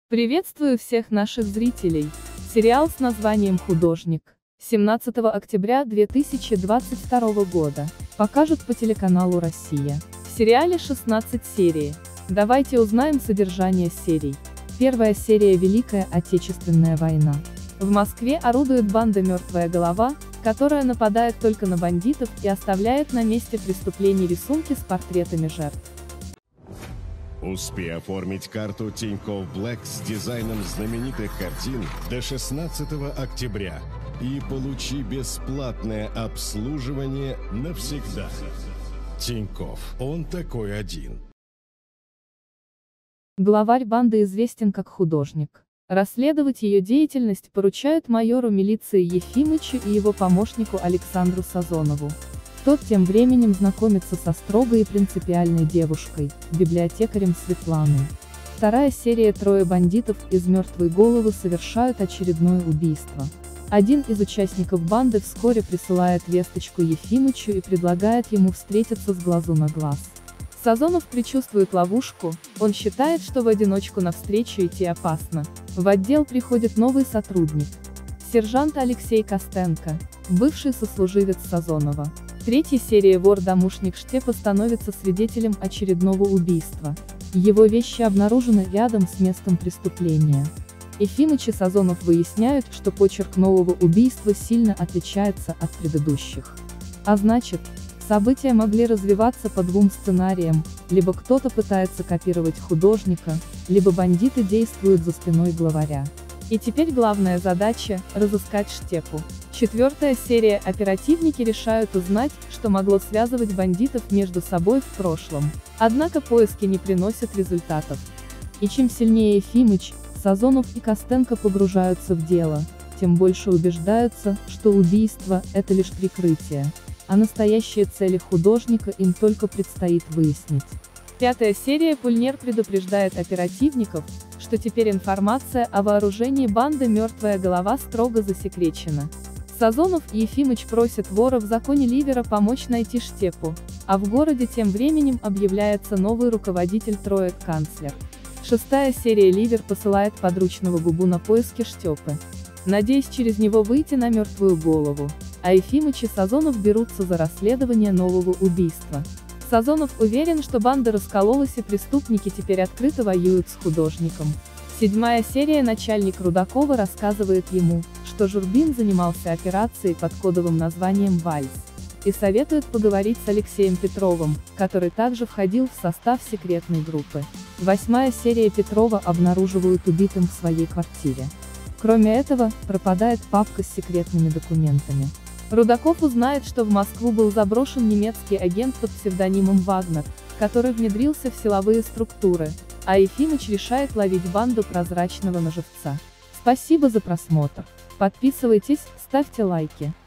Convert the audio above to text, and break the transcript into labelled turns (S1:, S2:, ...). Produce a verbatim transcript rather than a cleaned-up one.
S1: Приветствую всех наших зрителей. Сериал с названием «Художник» семнадцатого октября две тысячи двадцать второго года покажут по телеканалу «Россия». В сериале шестнадцать серий. Давайте узнаем содержание серий. Первая серия «Великая Отечественная война». В Москве орудует банда «Мертвая голова», которая нападает только на бандитов и оставляет на месте преступлений рисунки с портретами жертв.
S2: Успей оформить карту Тинькофф Блэк с дизайном знаменитых картин до шестнадцатого октября и получи бесплатное обслуживание навсегда. Тинькофф, он такой один.
S1: Главарь банды известен как художник. Расследовать ее деятельность поручают майору милиции Ефимычу и его помощнику Александру Сазонову. Тот тем временем знакомится со строгой и принципиальной девушкой, библиотекарем Светланой. Вторая серия «Трое бандитов» из мертвой головы совершают очередное убийство. Один из участников банды вскоре присылает весточку Ефимычу и предлагает ему встретиться с глазу на глаз. Сазонов предчувствует ловушку, он считает, что в одиночку навстречу идти опасно. В отдел приходит новый сотрудник. Сержант Алексей Костенко, бывший сослуживец Сазонова. Третья серия «Вор-домушник Штепа» становится свидетелем очередного убийства. Его вещи обнаружены рядом с местом преступления. Ефимыч и Сазонов выясняют, что почерк нового убийства сильно отличается от предыдущих. А значит, события могли развиваться по двум сценариям: либо кто-то пытается копировать художника, либо бандиты действуют за спиной главаря. И теперь главная задача – разыскать Штепу. Четвертая серия «Оперативники решают узнать, что могло связывать бандитов между собой в прошлом. Однако поиски не приносят результатов. И чем сильнее Ефимыч, Сазонов и Костенко погружаются в дело, тем больше убеждаются, что убийство – это лишь прикрытие, а настоящие цели художника им только предстоит выяснить. Пятая серия «Пульнер» предупреждает оперативников, что теперь информация о вооружении банды «Мертвая голова» строго засекречена. Сазонов и Ефимыч просят вора в законе Ливера помочь найти Штепу, а в городе тем временем объявляется новый руководитель троек канцлер. Шестая серия «Ливер» посылает подручного Губу на поиски Штепы, надеясь через него выйти на мертвую голову, а Ефимыч и Сазонов берутся за расследование нового убийства. Сазонов уверен, что банда раскололась и преступники теперь открыто воюют с художником. Седьмая серия начальник Рудакова рассказывает ему, что Журбин занимался операцией под кодовым названием «Вальс», и советует поговорить с Алексеем Петровым, который также входил в состав секретной группы. Восьмая серия Петрова обнаруживают убитым в своей квартире. Кроме этого, пропадает папка с секретными документами. Рудаков узнает, что в Москву был заброшен немецкий агент под псевдонимом Вагнер, который внедрился в силовые структуры, а Ефимыч решает ловить банду прозрачного на живца. Спасибо за просмотр. Подписывайтесь, ставьте лайки.